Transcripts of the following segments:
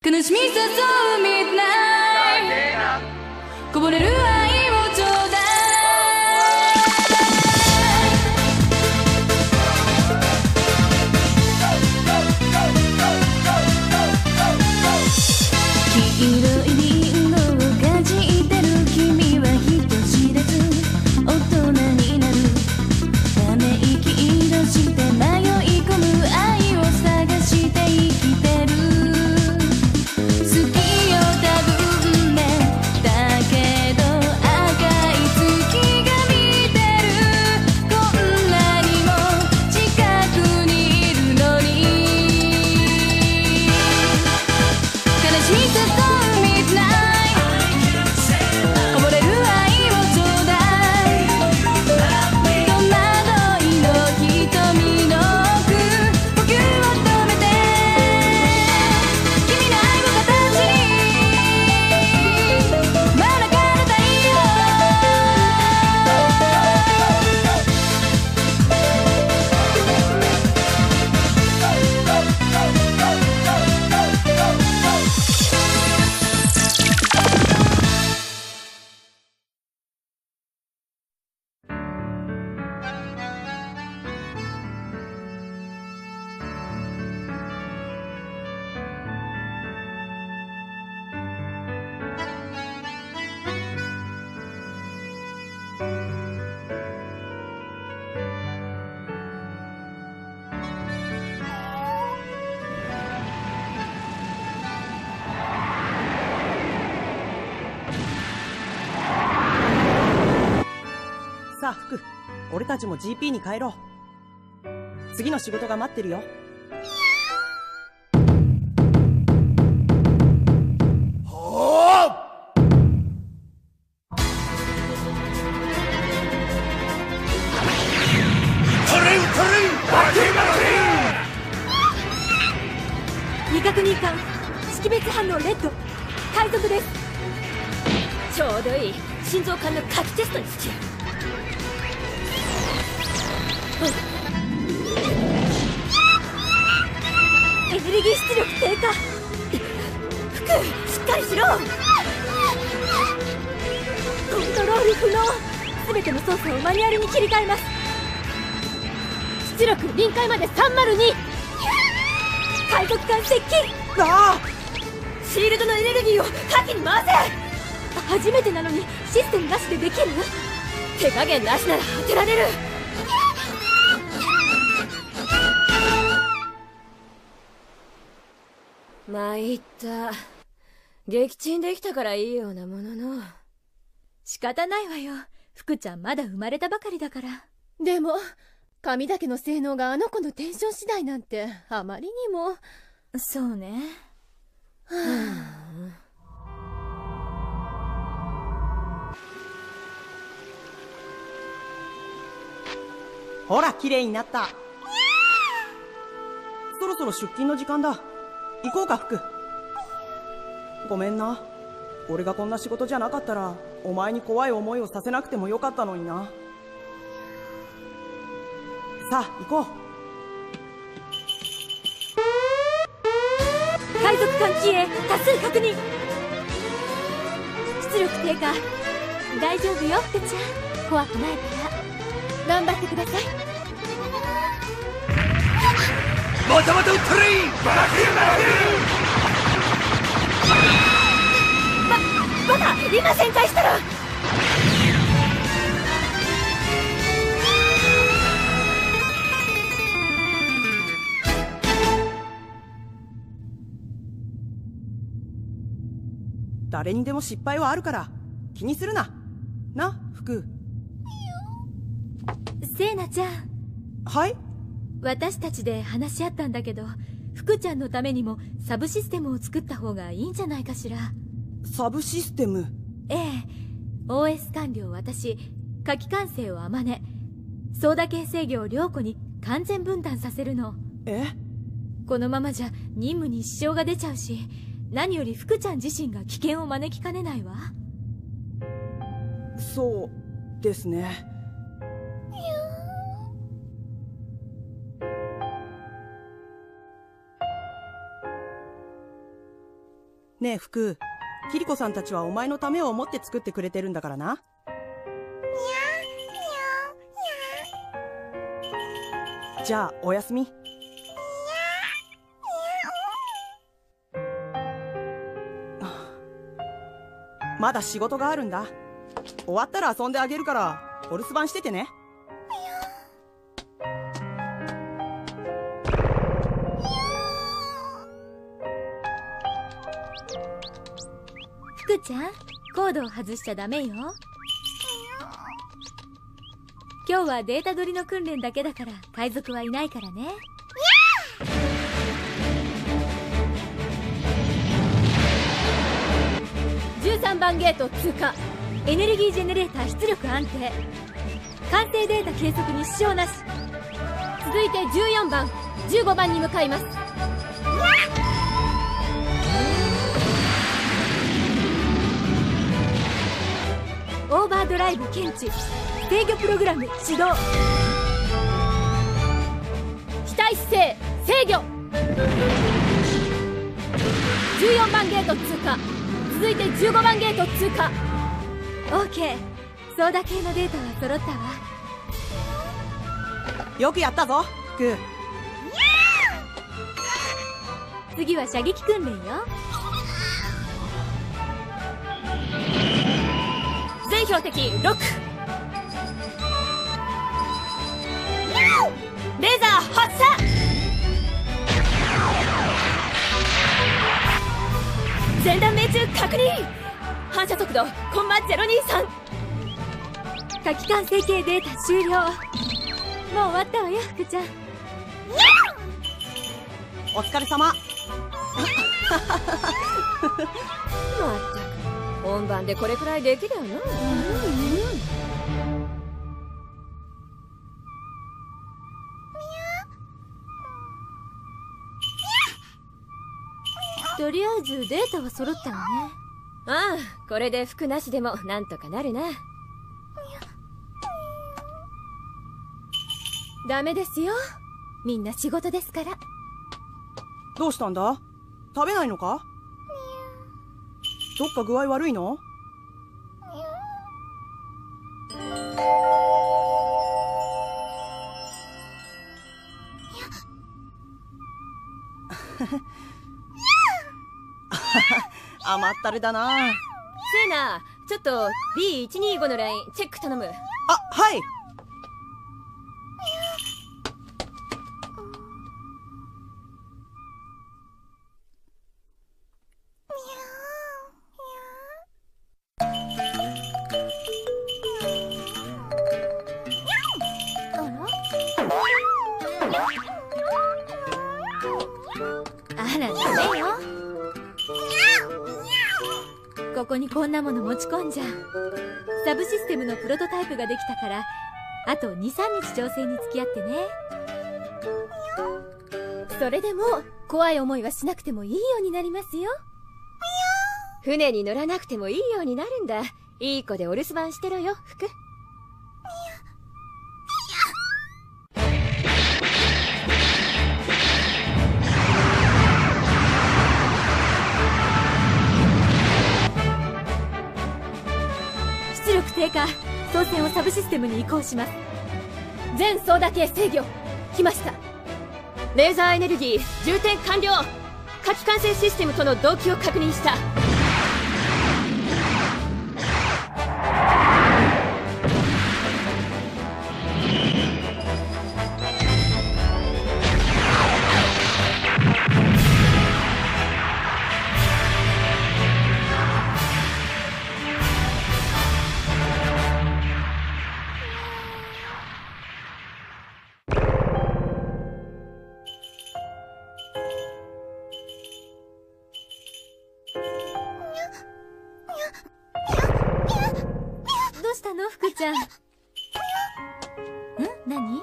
悲しみ誘うミッドナイトこぼれる愛をちょうだい黄色いリンゴをかじってる君は人知れず大人になるため息出して迷い込む愛を探して生きてる好きよ多分ねだけど赤い月が見てるこんなにも近くにいるのに悲しみ誘うミッドナイトこぼれる愛をちょうだい戸惑いの瞳の奥呼吸を止めて君の愛を形に真中の太陽さあ福、俺たちも GP に帰ろう。次の仕事が待ってるよ。 未確認艦識別反応レッド海賊です。ちょうどいい心臓管の夏季テストにしてやる。エネルギー出力低下。服しっかりしろ。コントロール不能。全ての操作をマニュアルに切り替えます。出力臨界まで302。海賊艦接近。 ああシールドのエネルギーを火器に回せ。初めてなのにシステムなしでできる？手加減なしなら当てられる。参った。撃沈できたからいいようなものの。仕方ないわよ。福ちゃんまだ生まれたばかりだから。 でも髪だけの性能があの子のテンション次第なんてあまりにも。 そうね。 ほら綺麗になった。そろそろ出勤の時間だ。行こうか福。ごめんな、俺がこんな仕事じゃなかったらお前に怖い思いをさせなくてもよかったのにな。さあ行こう。 海賊艦機影多数確認。出力低下。大丈夫よ福ちゃん、怖くないから。頑張ってください。 またまた撃ったれ。 バカ今旋回したら。 誰にでも失敗はあるから気にするな。な、福。 セイナちゃん。 はい。 私たちで話し合ったんだけど、福ちゃんのためにもサブシステムを作った方がいいんじゃないかしら。 サブシステム？ ええ。OS 管理を私、火器管制を天音、操舵系制御を良子に完全分担させるの。 え？ このままじゃ任務に支障が出ちゃうし、何より福ちゃん自身が危険を招きかねないわ。 そうですね。 ねえ福、キリコさんたちはお前のためを思って作ってくれてるんだからな。じゃあおやすみ。まだ仕事があるんだ。終わったら遊んであげるからお留守番しててね。 福ちゃん、コードを外しちゃダメよ。今日はデータ取りの訓練だけだから海賊はいないからね。 13番ゲート通過。 エネルギージェネレーター出力安定。完成データ計測に支障なし。 続いて14番15番に向かいます。 オーバードライブ検知。制御プログラム始動。 機体姿勢制御。14番ゲート通過。続いて15番ゲート通過。 OK。ソーダ系のデータは揃ったわ。 よくやったぞ福。 次は射撃訓練よ。 全標的ロック。レーザー発射。全弾命中確認。反射速度コンマ023。 火器管成形データ終了。もう終わったわよ福ちゃん。 お疲れ様。 まったく本番でこれくらいできるよな。 とりあえずデータは揃ったわね。 ああ、これで服なしでもなんとかなるな。 ダメですよ、みんな仕事ですから。 どうしたんだ？食べないのか？どっか具合悪いの？甘ったれだな。 セイナ、ちょっと B125 のラインチェック頼む。 あ、はい。 あらダメよ。ここにこんなもの持ち込んじゃサブシステムのプロトタイプができたから、あと 2,3 日調整に付き合ってね。 それでも怖い思いはしなくてもいいようになりますよ。船に乗らなくてもいいようになるんだ。いい子でお留守番してろよ、福。 出力低下。操船をサブシステムに移行します。 全操舵系制御来ました。レーザーエネルギー充填完了。火器管制システムとの同期を確認した。 どうしたの福ちゃん。何？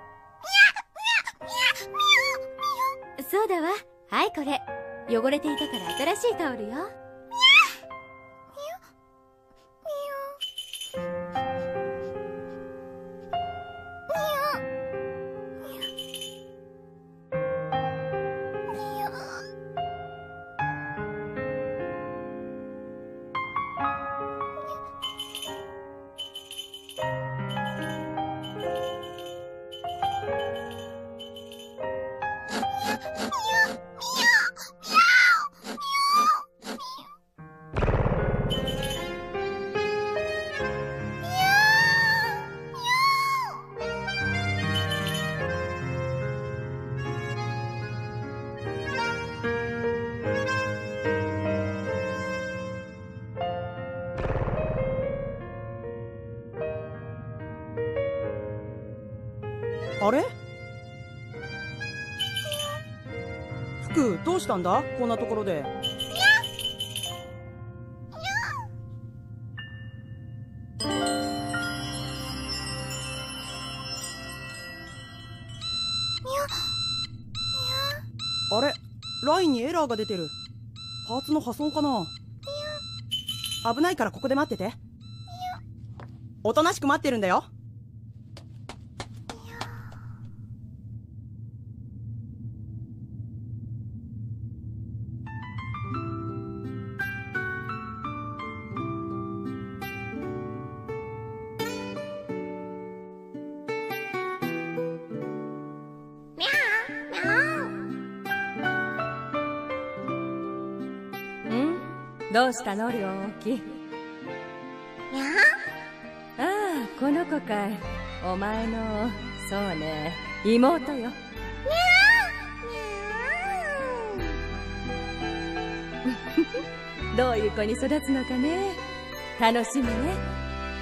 そうだわ。はいこれ。汚れていたから新しいタオルよ。 あれ？服どうしたんだこんなところで。あれ、ラインにエラーが出てる。パーツの破損かな。危ないからここで待ってて。おとなしく待ってるんだよ。 どうしたの両気。ああ、この子かい。お前の、そうね、妹よ。どういう子に育つのかね。楽しみね。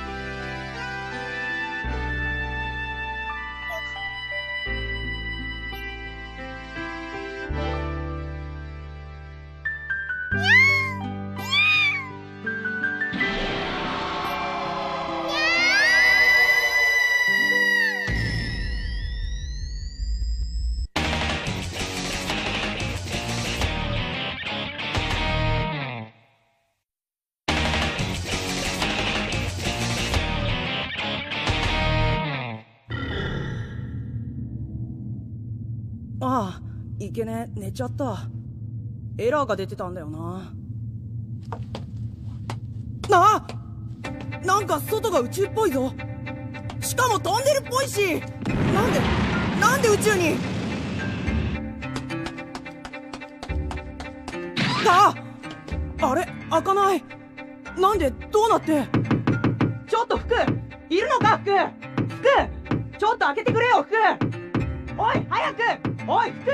ああ、いけねえ、寝ちゃった。エラーが出てたんだよな。なんか外が宇宙っぽいぞ。しかも飛んでるっぽいし。なんで宇宙に。あれ、開かない。なんで、どうなって。ちょっと服いるのか。服ちょっと開けてくれよ。服、おい早く。おい服。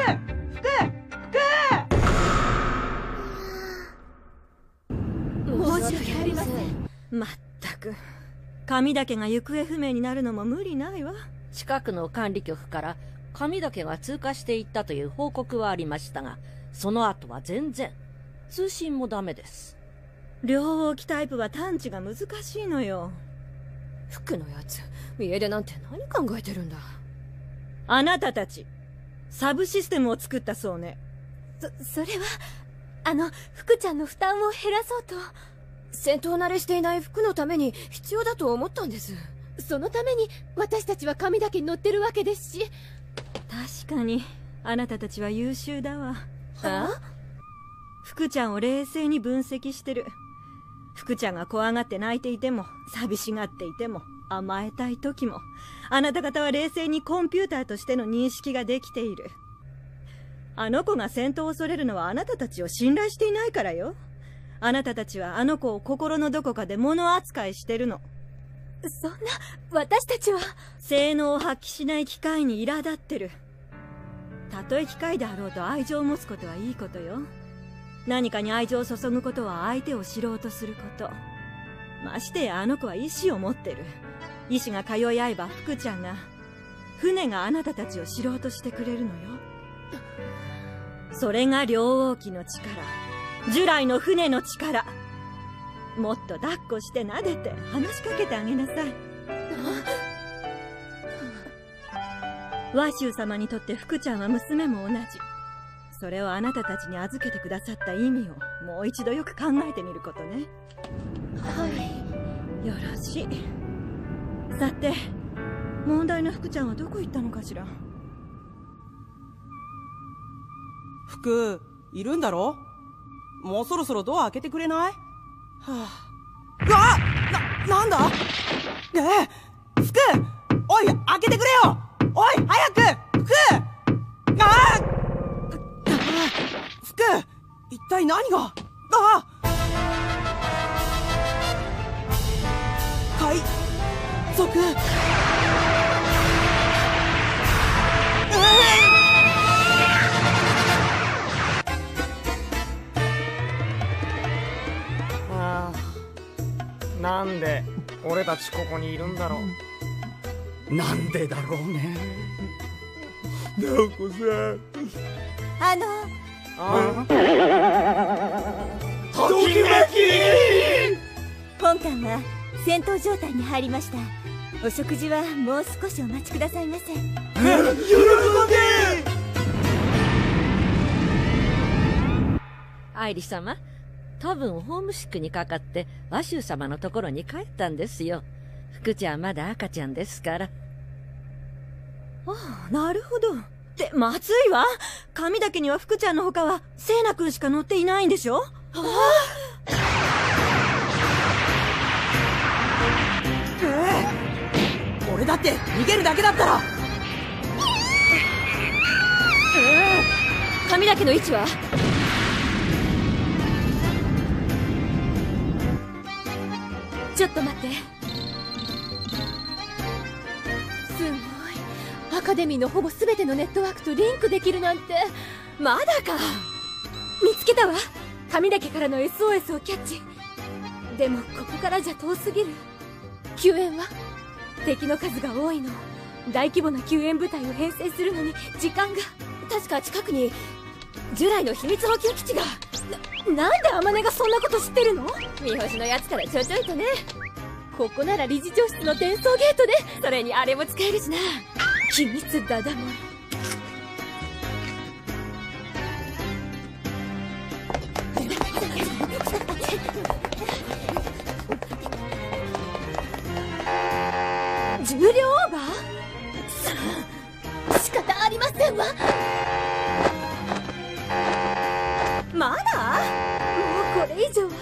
申し訳ありません。まったく、髪だけが行方不明になるのも無理ないわ。 近くの管理局から髪だけが通過していったという報告はありましたが、その後は全然通信もダメです。 両置きタイプは探知が難しいのよ。 服のやつ、家出なんて何考えてるんだ。 あなたたちサブシステムを作ったそうね。 それは福ちゃんの負担を減らそうと。戦闘慣れしていない服のために必要だと思ったんです。そのために私たちは髪だけに乗ってるわけですし。 確かにあなたたちは優秀だわ。福ちゃんを冷静に分析してる。福ちゃんが怖がって泣いていても、寂しがっていても、甘えたい時も、あなた方は冷静にコンピューターとしての認識ができている。あの子が戦闘を恐れるのはあなたたちを信頼していないからよ。あなたたちはあの子を心のどこかで物扱いしてるの。 そんな、私たちは。 性能を発揮しない機械に苛立ってる。たとえ機械であろうと愛情を持つことはいいことよ。何かに愛情を注ぐことは相手を知ろうとすること。ましてやあの子は意志を持ってる。意志が通い合えば福ちゃんが、船があなたたちを知ろうとしてくれるのよ。それが両王機の力、従来の船の力。もっと抱っこして撫でて話しかけてあげなさい。和州様にとって福ちゃんは娘も同じ。それをあなたたちに預けてくださった意味をもう一度よく考えてみることね。 はい。 よろしい。さて、問題の福ちゃんはどこ行ったのかしら。 福いるんだろ。もうそろそろドア開けてくれない？はあ、なんだ？福、おい開けてくれよ。おい早く福。福、一体何が。海賊。 なんで俺たちここにいるんだろう。 なんでだろうね。 直子さん。ときめき。 本艦は戦闘状態に入りました。お食事はもう少しお待ちくださいませ。 喜んで。 愛理様、多分ホームシックにかかって和州様のところに帰ったんですよ。福ちゃんまだ赤ちゃんですから。 ああ、なるほど。ってまずいわ。髪だけには福ちゃんの他は聖奈君しか乗っていないんでしょ。 俺だって逃げるだけだったら。 髪だけの位置は？ちょっと待って。すごい。アカデミーのほぼ全てのネットワークとリンクできるなんて。まだか。見つけたわ。髪だけからの SOS をキャッチ。でもここからじゃ遠すぎる。救援は？敵の数が多いの。大規模な救援部隊を編成するのに時間が。確か近くに従来の秘密補給基地が。なんで天音がそんなこと知ってるの？三星のやつからちょちょいとね。ここなら理事長室の転送ゲートで、それにあれも使えるしな。機密ダダ漏れ。重量オーバー？さあ、仕方ありませんわ。まだ？もうこれ以上は。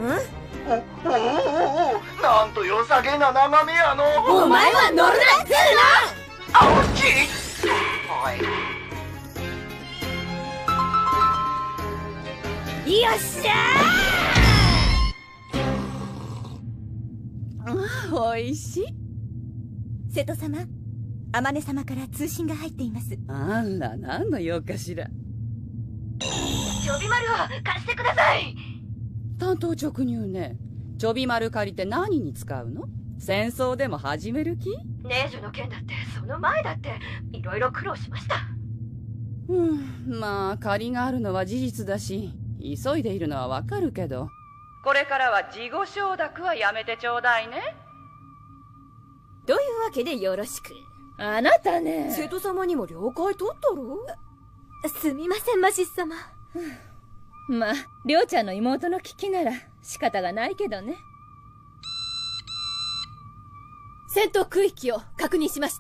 なんと良さげな眺めやの。 お前は乗るなっつうな。 あおち。 よっしゃー。おいしい。 瀬戸様、天音様から通信が入っています。 あら、何の用かしら。 ちょび丸を貸してください。 単刀直入ね。ちょび丸借りて何に使うの？戦争でも始める気？ ネージュの件だってその前だっていろいろ苦労しました。 まあ借りがあるのは事実だし、急いでいるのはわかるけど、これからは事後承諾はやめてちょうだいね。 というわけでよろしく。 あなたね。 瀬戸様にも了解取ったろ？すみません、マシス様。 まあ、りょうちゃんの妹の危機なら仕方がないけどね。 戦闘区域を確認しました。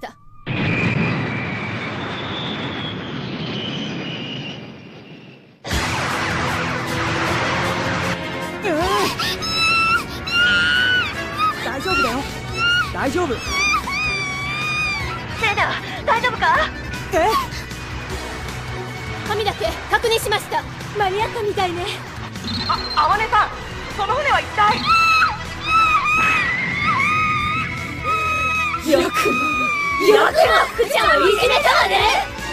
大丈夫だよ。大丈夫。 セーナ、大丈夫か？髪だけ確認しました。間に合ったみたいね。 あまねさん、その船は一体。 よくも福ちゃんをいじめたわね。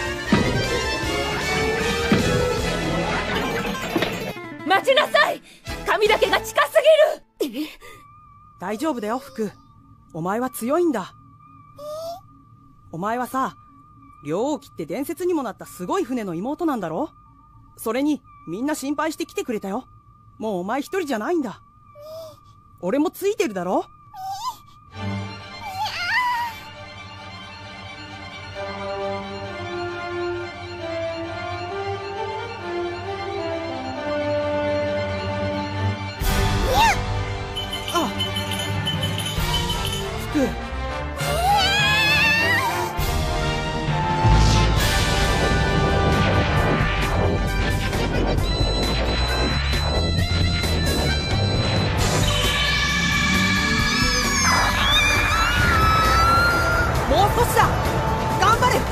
待ちなさい。髪だけが近すぎる。 大丈夫だよ、福。お前は強いんだ。お前はさ、両王騎って伝説にもなったすごい船の妹なんだろ？それにみんな心配して来てくれたよ。もうお前一人じゃないんだ。俺もついてるだろ？あ、福。少しだ。頑張れ、福。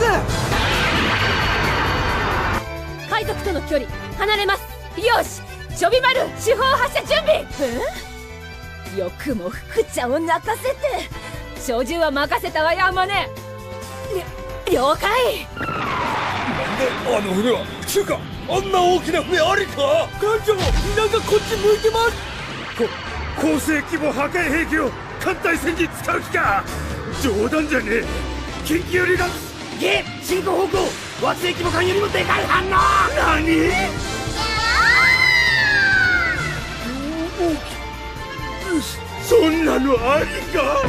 海賊との距離離れます。よし、ちょび丸主砲発射準備。よくも福ちゃんを泣かせて。操縦は任せたわよ、あまね。了解。 なんであの船はつうかあんな大きな船ありか？艦長、なんかこっち向いてます。高性規模破壊兵器を艦隊戦に使う気か？冗談じゃねえ。緊急離脱。進行方向和製規模艦よりもでかい反応。何？そんなのありか？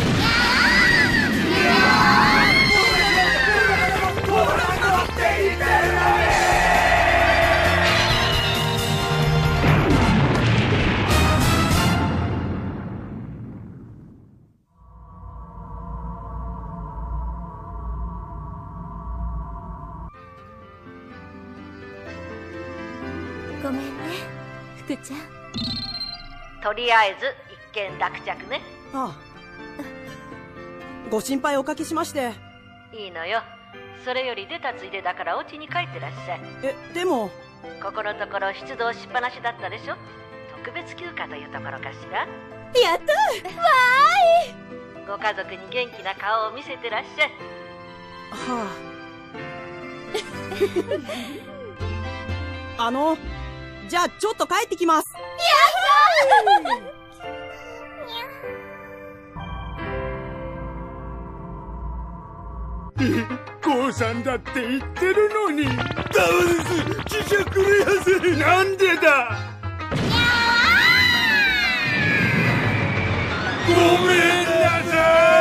ごめんね、福ちゃん。 とりあえず一件落着ね。 ああ、ご心配おかけしまして。 いいのよ。それより出たついでだからお家に帰ってらっしゃい。 でもここのところ出動しっぱなしだったでしょ。特別休暇というところかしら。 やったわーい。 ご家族に元気な顔を見せてらっしゃい。 はあじゃあちょっと帰ってきます。やったー。父さんだって言ってるのに。ダメです。磁石レアぜ。なんでだ。ごめんなさ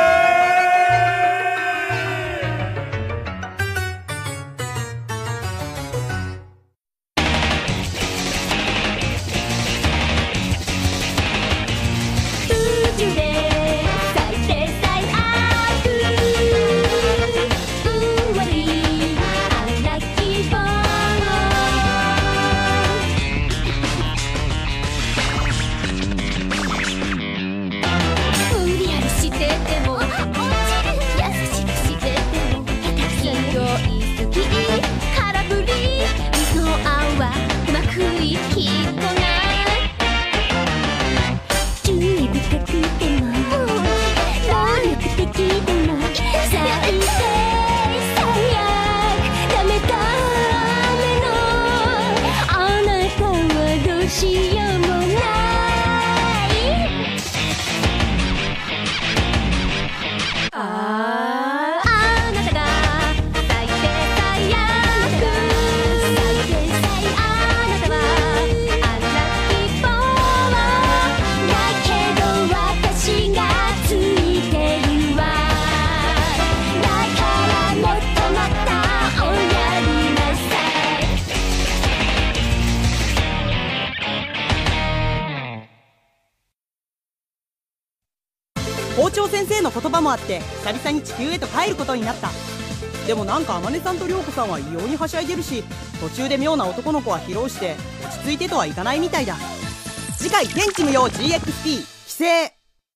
校長先生の言葉もあって久々に地球へと帰ることになった。でもなんか天音さんと涼子さんは異様にはしゃいでるし、途中で妙な男の子は疲労して落ち着いてとはいかないみたいだ。次回天地無用 GXP 規制。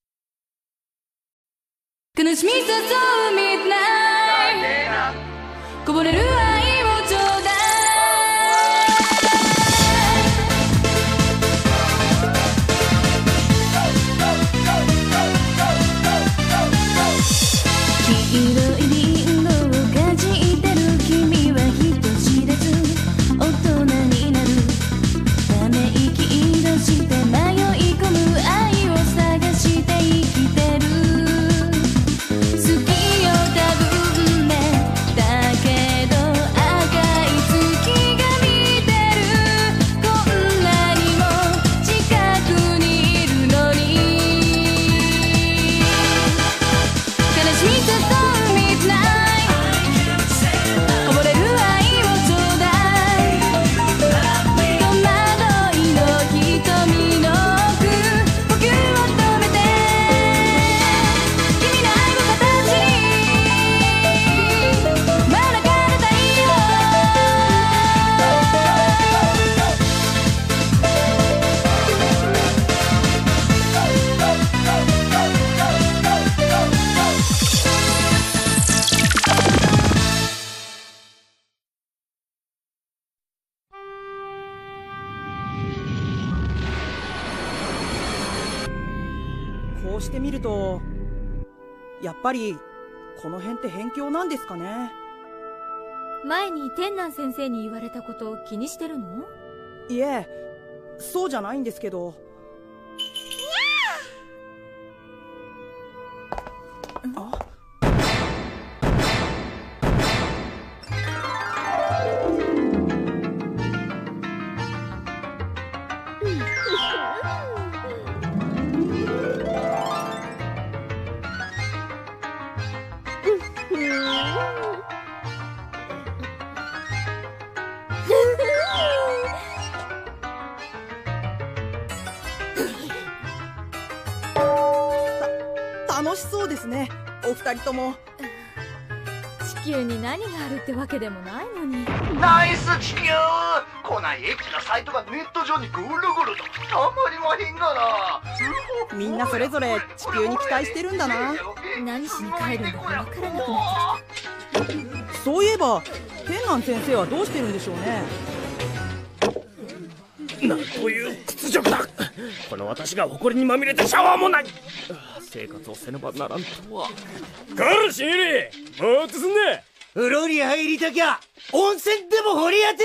悲しみ誘うミッドナイト、こぼれる愛をちょうだい。黄色いリンゴをかじってる君は人知れず大人になる。ため息出して迷い込む愛を探して生きてる。好きよ多分ね、だけど赤い月が見てる。こんなにも近くにいるのに。悲しみ誘うミッドナイト、こぼれる愛をちょうだい。戸惑いの瞳の奥、呼吸を止めて君の愛を形にまだ彼たいよ。 こうしてみるとやっぱりこの辺って辺境なんですかね。 前に天南先生に言われたことを気にしてるの？ いえ、そうじゃないんですけど。あ、 楽しそうですね、お二人とも。 地球に何があるってわけでもないのに。 ナイス地球。こないエッチなサイトがネット上にぐるぐるとたまりまへんがな。 みんなそれぞれ地球に期待してるんだな。 何しに帰るんだかわからなくなってきた。 そういえば天南先生はどうしてるんでしょうね。 なんという屈辱だ。この私が埃にまみれてシャワーもない。生活をせねばならんとは。カルシエリぼーっとすんな。 風呂に入りたきゃ温泉でも掘り当て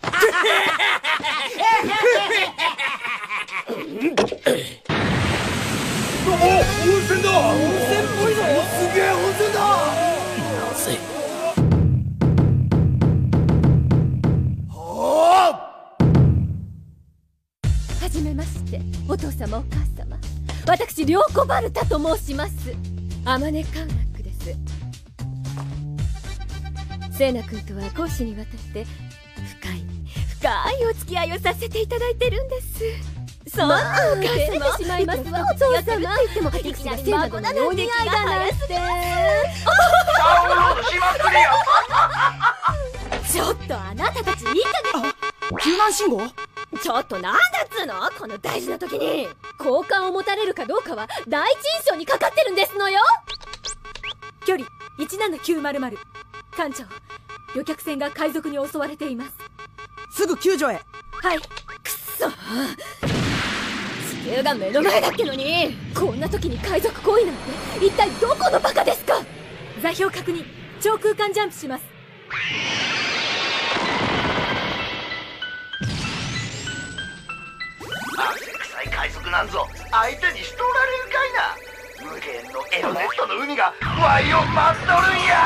お、温泉だ。 な。温泉っぽいぞ。すげえ温泉だ。 なぜはじめまして、お父様お母様。私涼子バルタと申します。天音カウナックです。セーナ君とは公私にわたって深いお付き合いをさせていただいてるんです。そうか、照れてしまいますわ。お父様って言ってもいきなり孫なのに愛がなんて。 ダウンロードしまくりや。 ちょっとあなたたちいい加減。 救難信号。 ちょっとなんだっつうの、この大事な時に。好感を持たれるかどうかは第一印象にかかってるんですのよ。距離17900。艦長、旅客船が海賊に襲われています。 すぐ救助へ。 はい。くっそ、地球が目の前だっけのに、こんな時に海賊行為なんて一体どこのバカですか。座標確認、超空間ジャンプします。 汗臭い海賊なんぞ相手にしとられるかいな。無限のエロネットの海がワイを待っとるんや。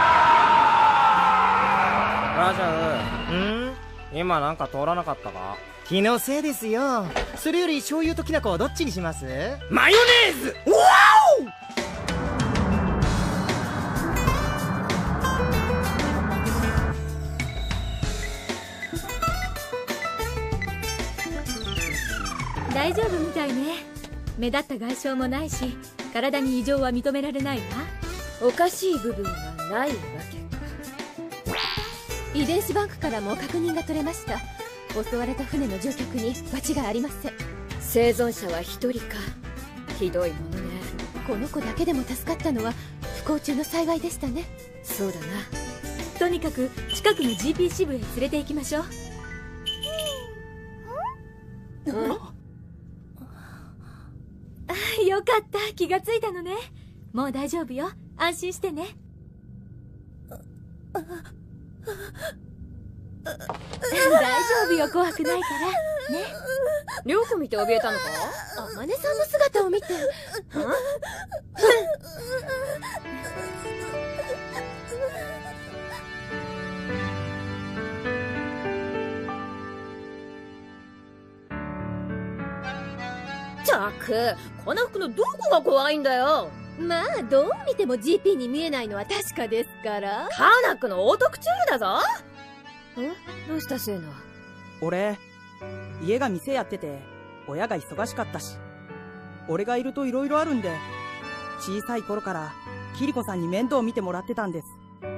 ラジャー、今なんか通らなかったか。気のせいですよ。それより醤油ときな粉をどっちにします？ マヨネーズ。わ大丈夫みたいね。目立った外傷もないし、体に異常は認められないわ。おかしい部分はないわけか。遺伝子バンクからも確認が取れました。襲われた船の乗客に間違いありません。生存者は1人か。ひどいものね。この子だけでも助かったのは不幸中の幸いでしたね。そうだな。とにかく近くの GP 支部へ連れて行きましょう。よかった、気がついたのね。もう大丈夫よ、安心してね。大丈夫よ、怖くないからね。涼子見て怯えたのか。天音さんの姿を見て。ったく、この服のどこが怖いんだよ。まあどう見ても GP に見えないのは確かですから。カーナックのオートクチュールだぞ。どうしたセーナ。 俺家が店やってて親が忙しかったし、俺がいると色々あるんで、小さい頃からキリコさんに面倒を見てもらってたんです。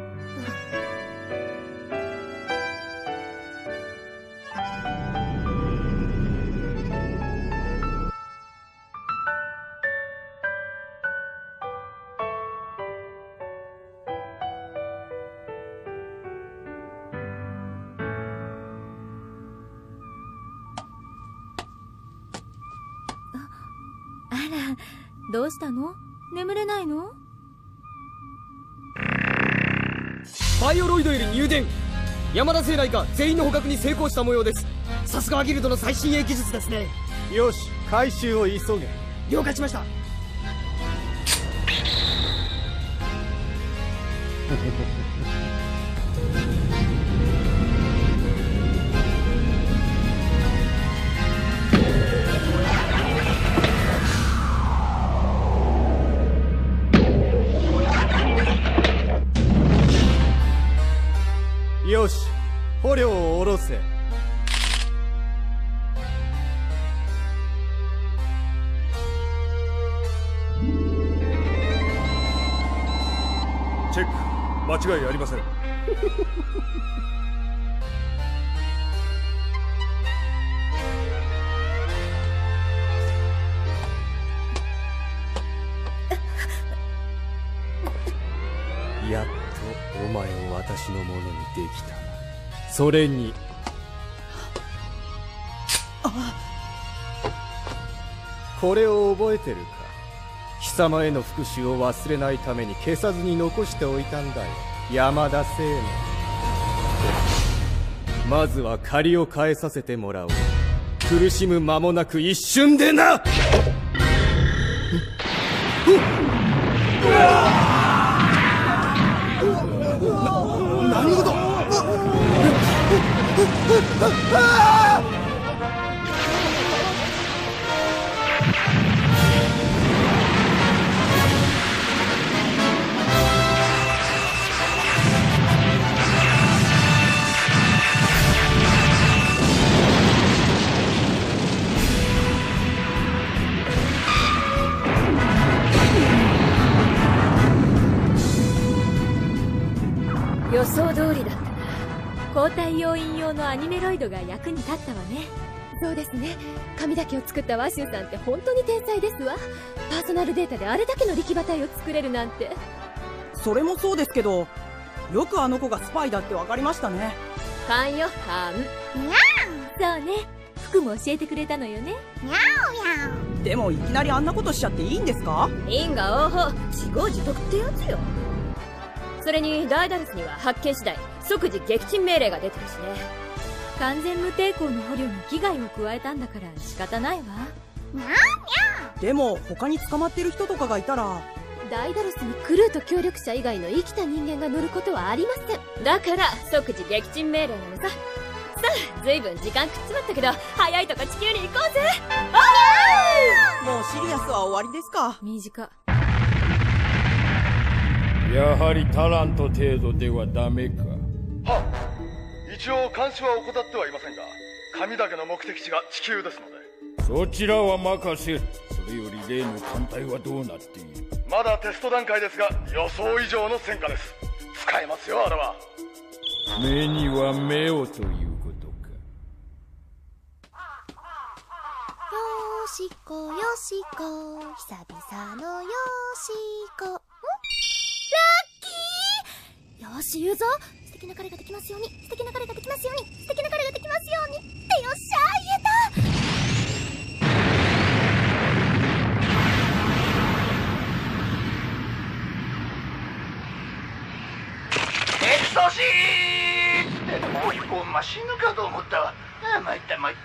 どうしたの？眠れないの？ バイオロイドより入電。山田生来が全員の捕獲に成功した模様です。さすがはギルドの最新鋭技術ですね。 よし、回収を急げ。 了解しました。 よし、捕虜を下ろせ。 チェック、間違いありません。 やっとお前を私のものにできた。それにこれを覚えてるか。貴様への復讐を忘れないために消さずに残しておいたんだよ、山田聖奈。まずは借りを返させてもらおう。苦しむ間もなく一瞬でな。 何事。 予想通りだったな。交代要員用のアニメロイドが役に立ったわね。そうですね。髪だけを作ったワシュウさんって本当に天才ですわ。パーソナルデータであれだけの力馬体を作れるなんて。 それもそうですけど、よくあの子がスパイだって分かりましたね。 勘よ、勘。そうね。服も教えてくれたのよね。 でもいきなりあんなことしちゃっていいんですか？ 因果応報、自業自得ってやつよ。それにダイダルスには発見次第即時撃沈命令が出てるしね。完全無抵抗の捕虜に危害を加えたんだから仕方ないわ。 でも他に捕まってる人とかがいたら。 ダイダルスにクルーと協力者以外の生きた人間が乗ることはありません。だから即時撃沈命令なのさ。さあ、ずいぶん時間食っちまったけど早いとこ地球に行こうぜ。 もうシリアスは終わりですか？ 短。 やはりタラント程度ではダメか。 はっ、一応監視は怠ってはいませんが、神だけの目的地が地球ですので。 そちらは任せる。それより例の艦隊はどうなっている？ まだテスト段階ですが、予想以上の戦果です。使えますよ、あれは。 目には目をということか。 よしこよしこ、久々のよしこ。ラッキー。よし言うぞ。素敵な彼ができますように、素敵な彼ができますように、素敵な彼ができますようにって。よっしゃー、言えた。 エクソシーってほんま死ぬかと思ったわ。ああ、参った参った。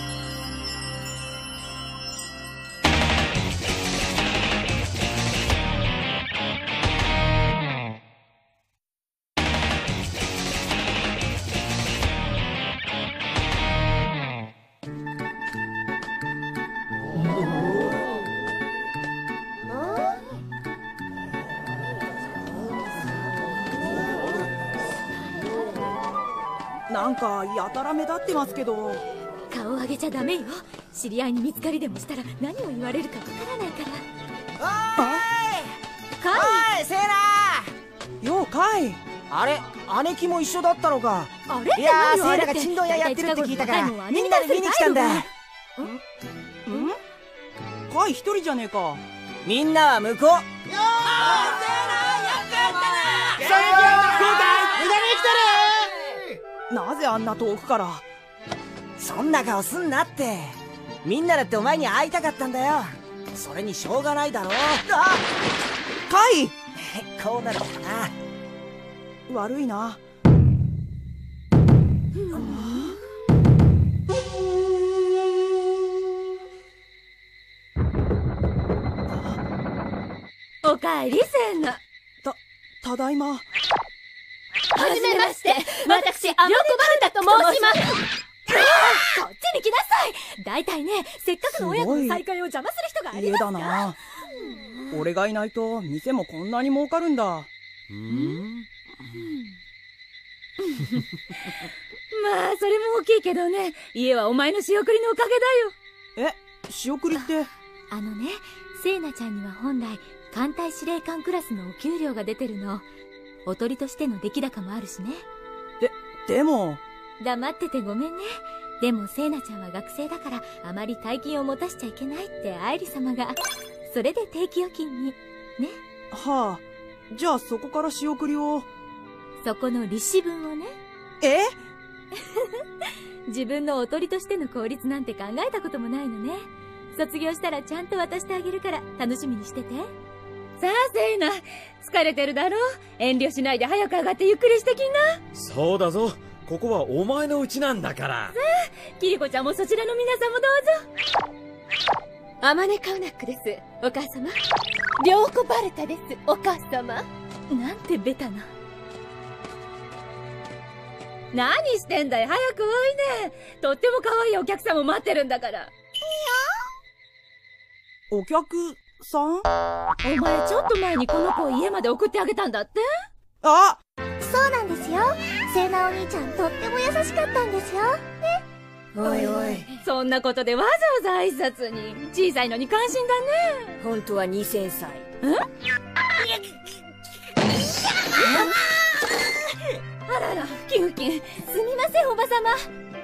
なんかやたら目立ってますけど。 顔上げちゃダメよ。知り合いに見つかりでもしたら何を言われるかわからないから。 おいセイナようカイ。 あれ姉貴も一緒だったのか。 あれっていやー、 何よ、 セイナが珍道屋やってるって聞いたからみんなで見に来たんだ。 カイ一人じゃねえか。 みんなは向こう。よー、セイナやっちゃったな。それじゃあ交代無駄に来てる。 なぜあんな遠くから。 そんな顔すんなって。みんなだってお前に会いたかったんだよ。それにしょうがないだろ。あカイこうなるかな。悪いな。 おかえりセーナ。 ただいま。 はじめまして、私アマコバルタと申します。こっちに来なさい。だいたいね、せっかくの親子の再会を邪魔する人がありますか。 家だな。俺がいないと店もこんなに儲かるんだ。まあそれも大きいけどね、家はお前の仕送りのおかげだよ。 仕送りって。 セイナちゃんには本来艦隊司令官クラスのお給料が出てるの。おとりとしての出来高もあるしね。 でも。 黙っててごめんね。でもセイナちゃんは学生だからあまり大金を持たしちゃいけないって愛理様が。それで定期預金にね。 はあ、じゃあそこから仕送りを。 そこの利子分をね。自分のおとりとしての効率なんて考えたこともないのね。卒業したらちゃんと渡してあげるから楽しみにしてて。 さあセイナ、疲れてるだろ。遠慮しないで早く上がってゆっくりしてきな。 そうだぞ、ここはお前の家なんだから。 さあ、キリコちゃんもそちらの皆さんもどうぞ。アマネカウナックです、お母様。リョーコバルタです、お母様。 なんてベタな。 何してんだよ、早くおいで。とっても可愛いお客さんも待ってるんだから。 お客さん？ お前ちょっと前にこの子を家まで送ってあげたんだって？ あ！そうなんですよ。セイナお兄ちゃんとっても優しかったんですよ。ね。 おいおい、そんなことでわざわざ挨拶に。小さいのに感心だね。 本当は2000歳。 あらら、キンキン。 すみません、おばさま。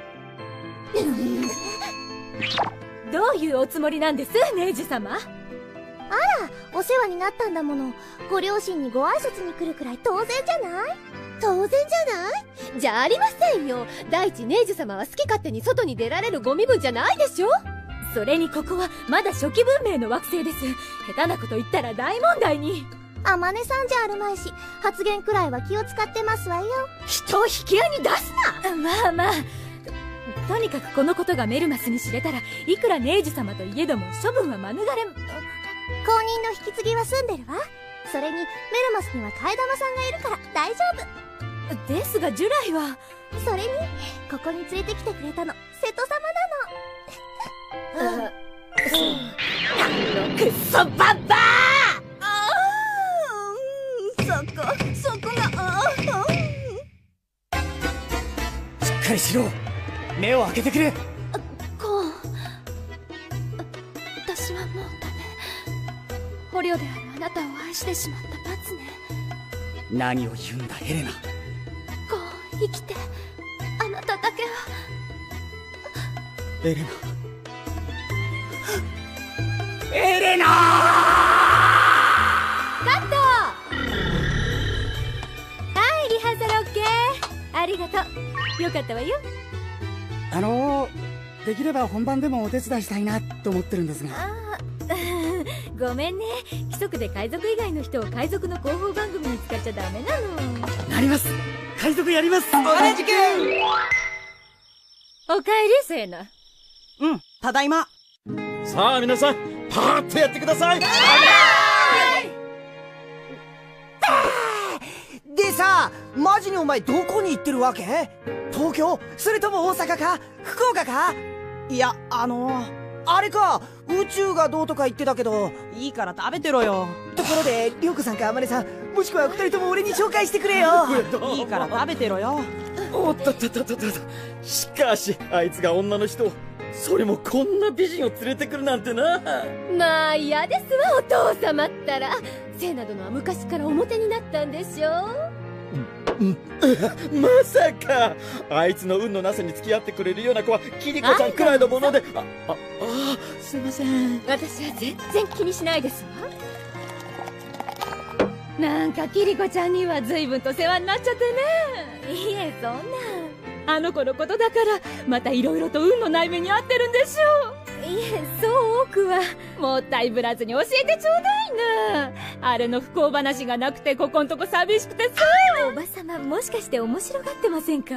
どういうおつもりなんです、ネイジ様？ あら、お世話になったんだもの。ご両親にご挨拶に来るくらい当然じゃない？ 当然じゃない？じゃありませんよ。第一、ネイジ様は好き勝手に外に出られるゴミ分じゃないでしょ。それにここはまだ初期文明の惑星です。下手なこと言ったら大問題に。 あまねさんじゃあるまいし、発言くらいは気を使ってますわよ。 人を引き合いに出すな。 まあまあ、とにかくこのことがメルマスに知れたら、いくらネイジ様といえども処分は免れ。 後任の引き継ぎは済んでるわ。それにメルマスには替え玉さんがいるから大丈夫ですが、ジュライは。 それにここに連れてきてくれたの瀬戸様なの。 くっそバッバー。 そこが。 しっかりしろ。目を開けてくれ。 こう、私はもうダメ。捕虜であるあなたを愛してしまった罰ね。 何を言うんだヘレナ。 こう生きて、あなただけは。 エレナ、エレナー。 カット。はい、リハーサル OK。ありがとう。よかったわよ。 できれば本番でもお手伝いしたいなと思ってるんですが。 ごめんね。規則で海賊以外の人を海賊の広報番組に使っちゃダメなの。 なります。海賊やります。 同じく。 おかえり、セイナ。 ただいま。 さあ皆さん、パーッとやってください。 でさ、マジにお前どこに行ってるわけ？東京？それとも大阪か？福岡か？ いや、 あれか、宇宙がどうとか言ってたけど。 いいから食べてろよ。 ところで、りょうこさんかあまねさん、もしくは二人とも俺に紹介してくれよ。 いいから食べてろよ。 おっとっとっとっとっと。しかし、あいつが女の人を、それもこんな美人を連れてくるなんてな。 まあ嫌ですわ、お父様ったら。セイナ殿は昔から表になったんでしょ。 まさかあいつの運のなさに付き合ってくれるような子はキリコちゃんくらいのもので。すいません。 私は全然気にしないですわ。なんかキリコちゃんには随分と世話になっちゃってね。 いえ、そんな。 あの子のことだからまた色々と運のない目に遭ってるんでしょう。 いえ、そう多くは。 もったいぶらずに教えてちょうだいな。あれの不幸話がなくてここんとこ寂しくてさ。 おばさま、もしかして面白がってませんか？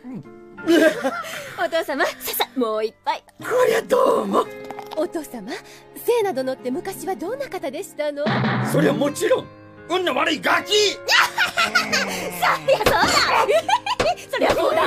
お父様、 もう一杯。 こりゃどうも。 お父様、セイナ殿って昔はどんな方でしたの？ そりゃもちろん運の悪いガキ。 そりゃそうだ。そりゃそうだ。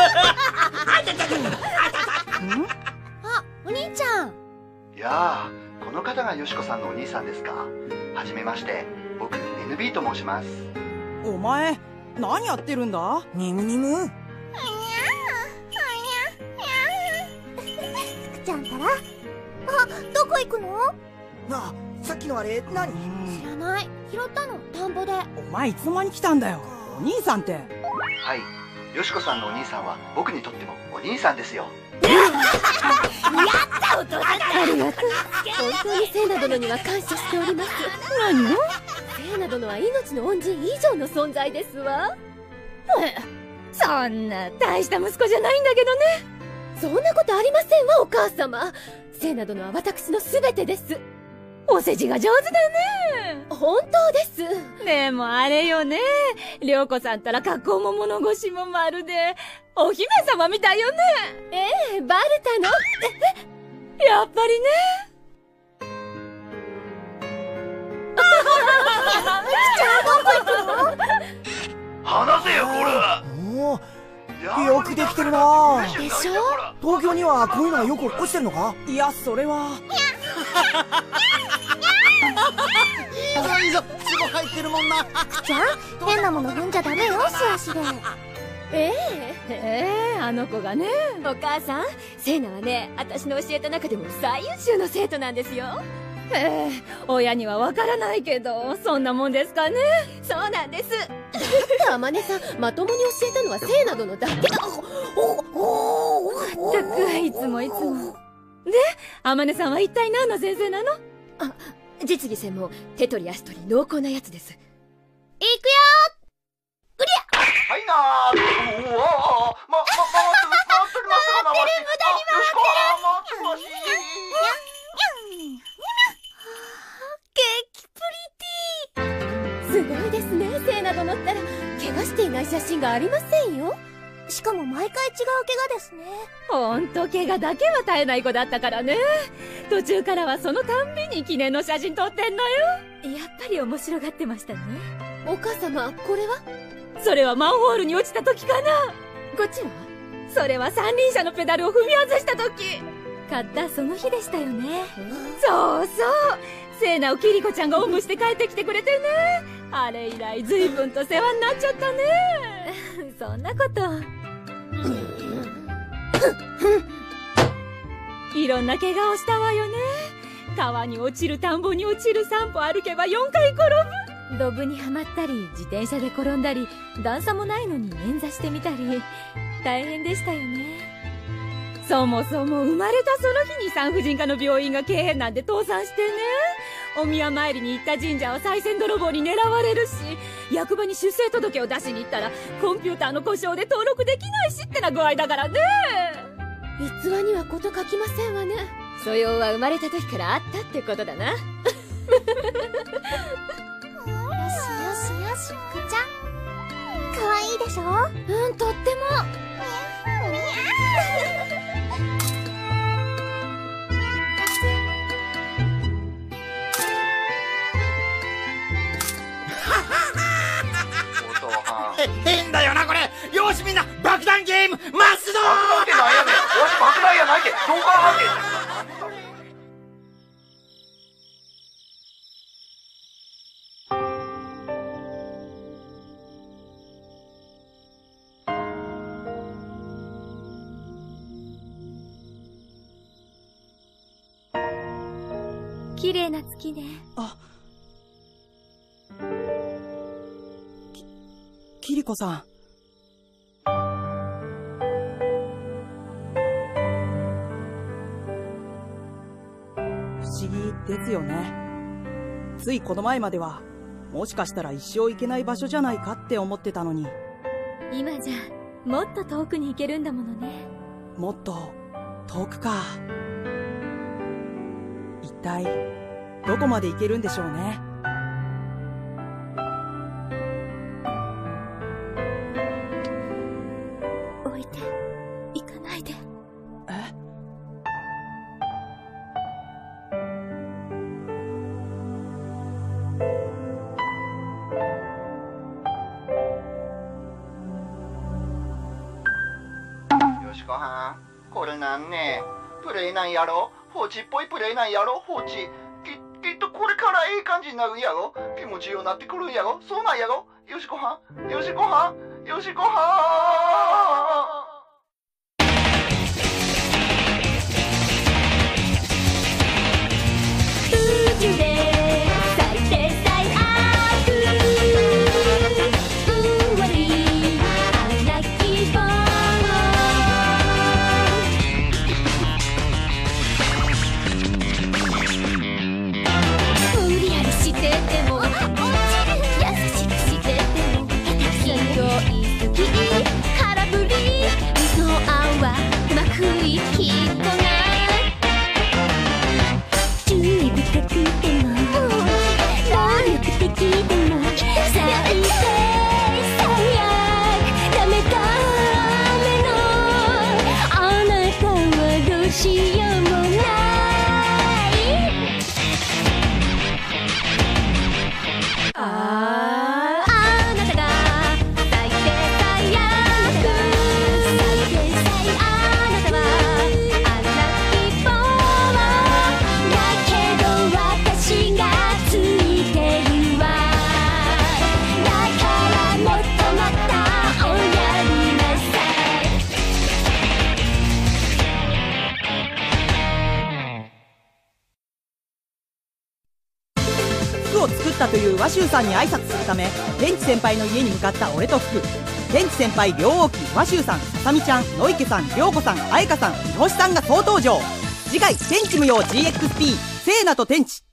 あ、お兄ちゃん。 やあ、この方がよしこさんのお兄さんですか。はじめまして、僕 NB と申します。 お前何やってるんだ？ ニムニム。 福ちゃんたらおどこ行くの？ なあ、さっきのあれ何？ 知らない。拾ったの、田んぼで。 お前いつの間に来たんだよ。お兄さんって。 はい、よしこさんのお兄さんは僕にとってもお兄さんですよ。 やったお父さん。ありがとう。本当に聖ナ殿には感謝しております。 何を？ 聖ナ殿は命の恩人以上の存在ですわ。 そんな大した息子じゃないんだけどね。 そんなことありませんわ、お母様。聖ナ殿は私の全てです。 お世辞が上手だね。 本当です。 でもあれよね、涼子さんったら格好も物腰もまるでお姫様みたいよね。 ええ、バレたの？ やっぱりね。 話せよ、こら。 おお、よくできてるな。 でしょ？ 東京にはこういうのがよく落っこちてるのか？ いや、それは。 いいぞ、ツボ入ってるもんな。 じゃあ変なもの踏んじゃダメよ、素足で。 あの子がね。 お母さん、聖ナはね、私の教えた中でも最優秀の生徒なんですよ。 親にはわからないけど、そんなもんですかね。 そうなんです。だってあまねさん、まともに教えたのは聖ナ殿だけだ。 まったく、いつもいつも。で、あまねさんは一体何の先生なの？ あ、実技専門、手取り足取り濃厚なやつです。 行くよー。うりゃ。 はいなー。おお、回ってる、無駄に回ってる。 すごいですね、聖ナ殿ったら怪我していない写真がありませんよ。 しかも毎回違う怪我ですね。 ほんと怪我だけは絶えない子だったからね。途中からはそのたんびに記念の写真撮ってんのよ。 やっぱり面白がってましたね。お母様、これは？ それはマンホールに落ちた時かな。 こっちは？ それは三輪車のペダルを踏み外した時。 買ったその日でしたよね。 そうそう、聖ナをキリコちゃんがおんぶして帰ってきてくれてね。あれ以来随分と世話になっちゃったね。 そんなこと。 いろんな怪我をしたわよね。川に落ちる、田んぼに落ちる、3歩歩けば4回転ぶ。 ドブにはまったり、自転車で転んだり、段差もないのに捻挫してみたり、大変でしたよね。 そもそも生まれたその日に産婦人科の病院が経営なんで倒産してね。お宮参りに行った神社は賽銭泥棒に狙われるし、役場に出生届を出しに行ったらコンピューターの故障で登録できないしってな具合だからね。 逸話には事書きませんわね。素養は生まれた時からあったってことだな。よしよしよし、ふくちゃんかわいいでしょ？ うん、とっても。 変だよなこれ。よしみんな爆弾ゲームマスドー。 爆弾ってなんやねん。わし爆弾やないで。どうかは綺麗な月ね。 あ、キリコさん。不思議ですよね。ついこの前まではもしかしたら一生行けない場所じゃないかって思ってたのに。 今じゃもっと遠くに行けるんだものね。 もっと遠くか。一体どこまで行けるんでしょうね。 置いて行かないで。 え？ よしこはん、これなんね。プレイなんやろ。放置っぽいプレイなんやろ。放置。きっとこれからええ感じになるんやろ。気持ちようなってくるんやろ。そうなんやろ。よしこはん、よしこはん、よしこはん。 き空振りの案はうまくいきっこない注意深くても能力的でも最低最悪ダメダメのあなたはどうしようもないあなたが最低最悪最低最悪あなたはアンラッキーボーだけど私がついてるわだからもっとまたおやりなさ服を作ったという和州さんに挨拶するため天地先輩の家に向かった俺と服。天地先輩、両王記、和州さん、ささみちゃん、野池さん、涼子さん、彩香さん、三星さんが総登場。次回天地無用 GXP 聖なと天地。